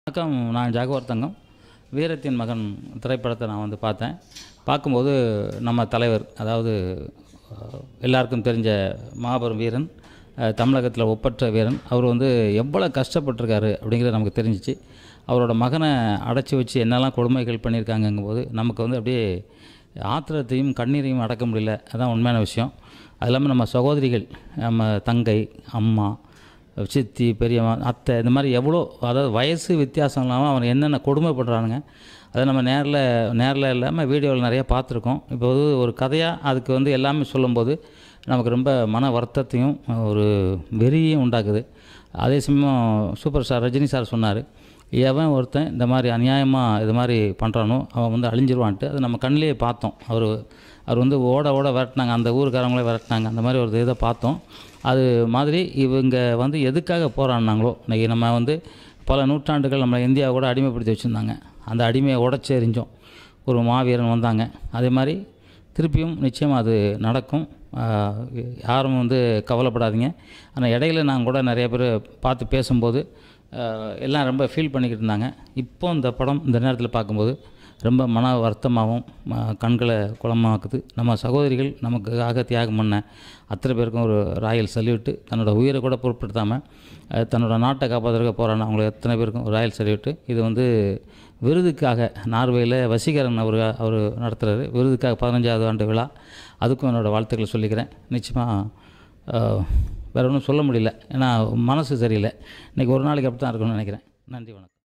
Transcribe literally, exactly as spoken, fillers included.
வணக்கம். நான் ஜாகுவார் தங்கம். வீரத்தின் மகன் திரைப்படத்தை நான் வந்து பார்த்தேன். பார்க்கும்போது நம்ம தலைவர், அதாவது எல்லாருக்கும் தெரிஞ்ச மாபெரும் வீரன், தமிழகத்தில் ஒப்பற்ற வீரன், அவர் வந்து எவ்வளோ கஷ்டப்பட்டிருக்காரு அப்படிங்கிறது நமக்கு தெரிஞ்சிச்சு. அவரோட மகனை அடைச்சி வச்சு என்னெல்லாம் கொடுமைகள் பண்ணியிருக்காங்கங்கும்போது நமக்கு வந்து அப்படியே ஆத்திரத்தையும் கண்ணீரையும் அடக்க முடியல. அதுதான் உண்மையான விஷயம். அது இல்லாமல் நம்ம சகோதரிகள், நம்ம தங்கை, அம்மா, சித்தி, பெரியம்மா, அத்தை, இந்த மாதிரி எவ்வளோ, அதாவது வயசு வித்தியாசம் இல்லாமல் அவன் என்னென்ன கொடுமைப்படுறானுங்க, அதை நம்ம நேரில் நேரில் இல்லாமல் வீடியோவில் நிறையா பார்த்துருக்கோம். இப்போ ஒரு கதையாக அதுக்கு வந்து எல்லாமே சொல்லும்போது நமக்கு ரொம்ப மன வருத்தத்தையும் ஒரு வெறியையும் உண்டாக்குது. அதே சமயம் சூப்பர் ஸ்டார் ரஜினி சார் சொன்னார், எவன் ஒருத்தன் இந்த மாதிரி அநியாயமாக இது மாதிரி பண்ணுறானோ அவன் வந்து அழிஞ்சிருவான்ட்டு. அது நம்ம கண்ணிலே பார்த்தோம். அவர் அவர் வந்து ஓட ஓட விரட்டினாங்க, அந்த ஊருக்காரங்களே விரட்டினாங்க. அந்த மாதிரி ஒரு இதை பார்த்தோம். அது மாதிரி இவங்க வந்து எதுக்காக போராடினாங்களோ, இன்றைக்கி நம்ம வந்து பல நூற்றாண்டுகள் நம்ம இந்தியாவை கூட அடிமைப்படுத்தி வச்சுருந்தாங்க. அந்த அடிமையை உடச்சி எறிஞ்சோம், ஒரு மாவீரன் வந்தாங்க. அதே மாதிரி திருப்பியும் நிச்சயமாக அது நடக்கும். யாரும் வந்து கவலைப்படாதீங்க. ஆனால் இடையில நான் கூட நிறைய பேர் பார்த்து பேசும்போது எல்லாம் ரொம்ப ஃபீல் பண்ணிக்கிட்டு இருந்தாங்க. இப்போ இந்த படம் இந்த நேரத்தில் பார்க்கும்போது ரொம்ப மன வருத்தமாகவும் கண்களை குளமாக்குது. நம்ம சகோதரிகள் நமக்காக தியாகம் பண்ண அத்தனை பேருக்கும் ஒரு ராயல் சல்யூட்டு. தன்னோட உயிரை கூட பொருட்படுத்தாமல் தன்னோட நாட்டை காப்பாற்றுறதுக்கு போகிறாங்க அவங்களை எத்தனை பேருக்கும் ஒரு ராயல் சல்யூட்டு. இது வந்து விருதுக்காக நார்வேயில் வசீகரன் அவர் அவர் நடத்துகிறாரு. விருதுக்காக பதினஞ்சாவது ஆண்டு விழா. அதுக்கும் என்னோடய வாழ்த்துக்களை சொல்லிக்கிறேன். நிச்சயமாக வேறு ஒன்றும் சொல்ல முடியல, ஏன்னா மனசு சரியில்லை. இன்றைக்கி ஒரு நாளைக்கு அப்படி தான் இருக்கணும்னு நினைக்கிறேன். நன்றி, வணக்கம்.